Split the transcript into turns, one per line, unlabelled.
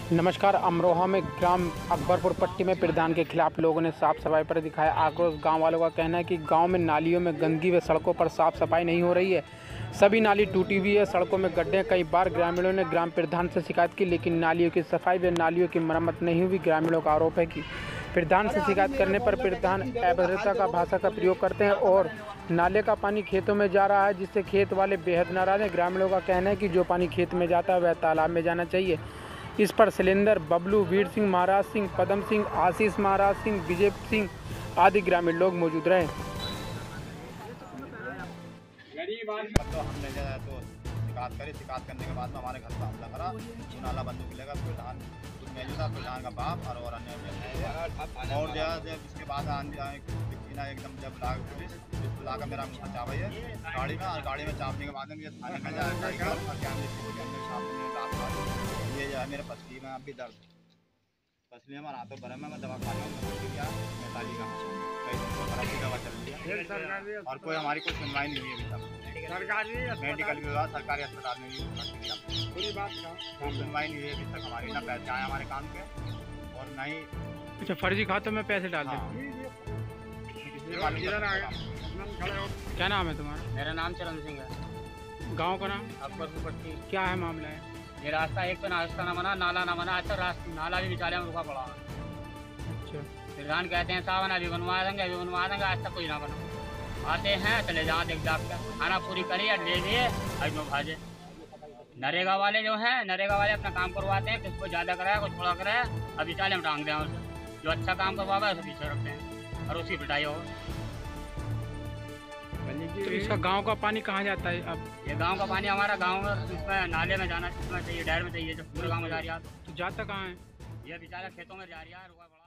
नमस्कार। अमरोहा में ग्राम अकबरपुर पट्टी में प्रधान के खिलाफ लोगों ने साफ सफाई पर दिखाया आक्रोश। गांव वालों का कहना है कि गांव में नालियों में गंदगी व सड़कों पर साफ सफाई नहीं हो रही है। सभी नाली टूटी हुई है, सड़कों में गड्ढे। कई बार ग्रामीणों ने ग्राम प्रधान से शिकायत की, लेकिन नालियों की सफाई व नालियों की मरम्मत नहीं हुई। ग्रामीणों का आरोप है कि प्रधान से शिकायत करने पर प्रधान अभद्रता का भाषा का प्रयोग करते हैं और नाले का पानी खेतों में जा रहा है, जिससे खेत वाले बेहद नाराज हैं। ग्रामीणों का कहना है कि जो पानी खेत में जाता है वह तालाब में जाना चाहिए। इस पर सिलेंडर, बबलू, वीर सिंह, महाराज सिंह, पदम सिंह, आशीष महाराज सिंह, विजय सिंह आदि ग्रामीण लोग मौजूद रहे।
तो हमने जो है तो शिकायत करी। शिकायत करने के बाद में हमारे घर पर हमला करा। नाला बंदूक मिलेगा प्रधान था, प्रधान का बाप और अन्य और इसके बाद एकदम जब पुलिस लाकर मेरा मुँह चापा है गाड़ी में, और गाड़ी में चापने के बाद में थाने में जाएगा। ये जो है मेरे पसली में अभी दर्द, पसली में हाथों भरे में मैं दवा खा रहा हूँ। क्या नेपाली का कई दिन से खराब की दवा चल रही है और कोई हमारी कोई सुनवाई नहीं हुई अभी तक। सरकारी मेडिकल विभाग, सरकारी अस्पताल में भी पूरी बात का कोई सुनवाई नहीं हुई अभी तक हमारी। ना पैसे आए हमारे काम के और ना ही
अच्छा, फर्जी खातों में पैसे डाल दें। क्या नाम है तुम्हारा?
मेरा नाम चरण सिंह है।
गांव का नाम
अकबरपुर पट्टी।
क्या है मामला है?
ये रास्ता एक तो रास्ता ना बना, नाला ना बना। अच्छा रास्ता नाला भी बेचारे में रुका पड़ा है।
अच्छा,
प्रधान कहते हैं सावन अभी बनवा देंगे, अभी बनवा देंगे, आज तक कुछ ना बना। आते हैं चले जाओ देख दाख कर खाना पूरी करिए, ले लिए आज में भाजे। नरेगा वाले जो हैं, नरेगा वाले अपना काम करवाते हैं, किसको ज़्यादा कराया कुछ थोड़ा कराया, अभी चाले में टांग दें उसे। जो अच्छा काम करवावा है उसे पीछे रखते हैं और उसी पिटाई हो।
तो इसका गांव का पानी कहाँ जाता है अब?
ये गांव का पानी हमारा गांव में इसमें नाले में जाना चाहिए, डैर में चाहिए, जब पूरे गांव में जा रही है।
तो जाता कहाँ है?
ये बेचारा खेतों में जा रही है।